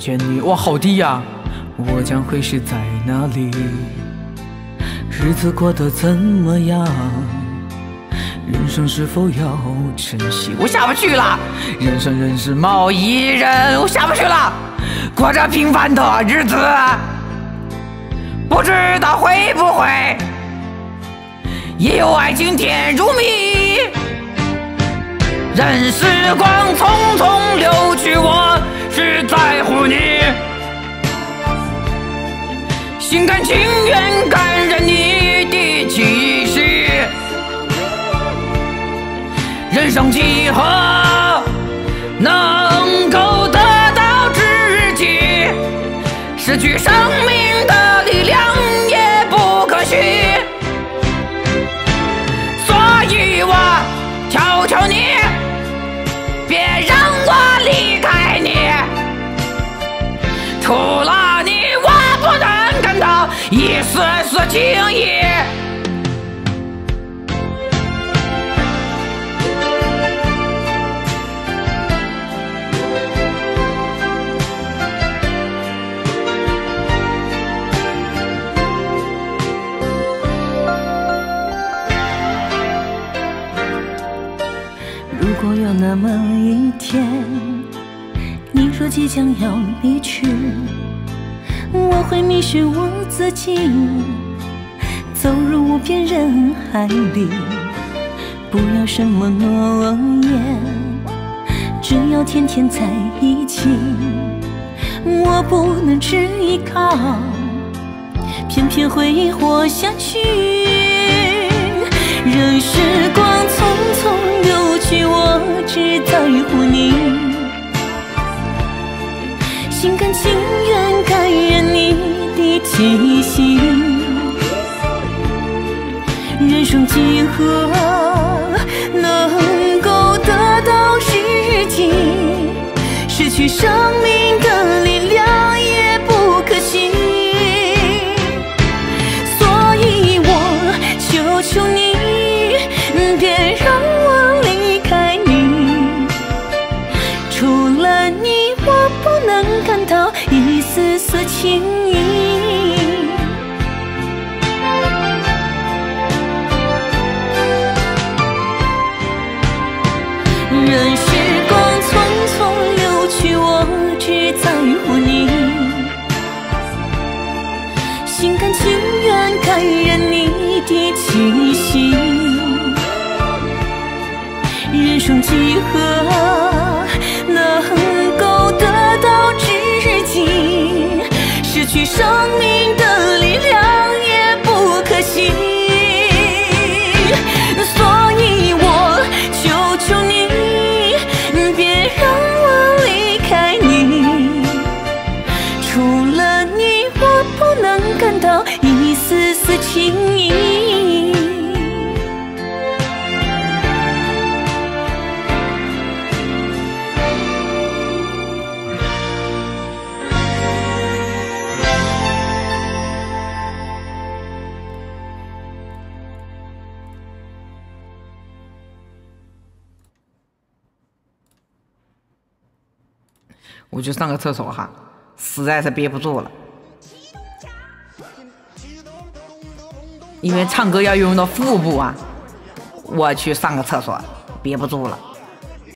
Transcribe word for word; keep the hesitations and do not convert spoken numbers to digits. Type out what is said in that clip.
见你。哇，好低呀！我将会是在哪里？日子过得怎么样？人生是否要珍惜？我下不去了。人生人是某一人，我下不去了。过着平凡的日子，不知道会不会也有爱情甜如蜜。任时光匆匆流去，我只在乎你，心甘情愿感染你的气息。人生几何能够得到知己？失去生命的力量也不可惜。所以我求求你，别让我离开你。除了你，我不能感到一丝丝情意。 如果有那么一天，你若即将要离去，我会迷失我自己，走入无边人海里。不要什么诺言，只要天天在一起。我不能只依靠，偏偏会活下去。任时光匆匆流去，我只在乎你，心甘情愿感染你的气息。人生几何能够得到知己？失去生命的力量也不可惜。所以我求求你，别让我离开你。除了你，我不能感到一丝丝情意。任时光匆匆流去，我只在乎你，心甘情愿感染你的气息。人生几何能够得到知己？失去生命的力量也不可惜。所以我求求你，别让我离开你。除了你，我不能感到一丝丝情意。 我去上个厕所哈，实在是憋不住了，因为唱歌要用到腹部啊。我去上个厕所，憋不住了。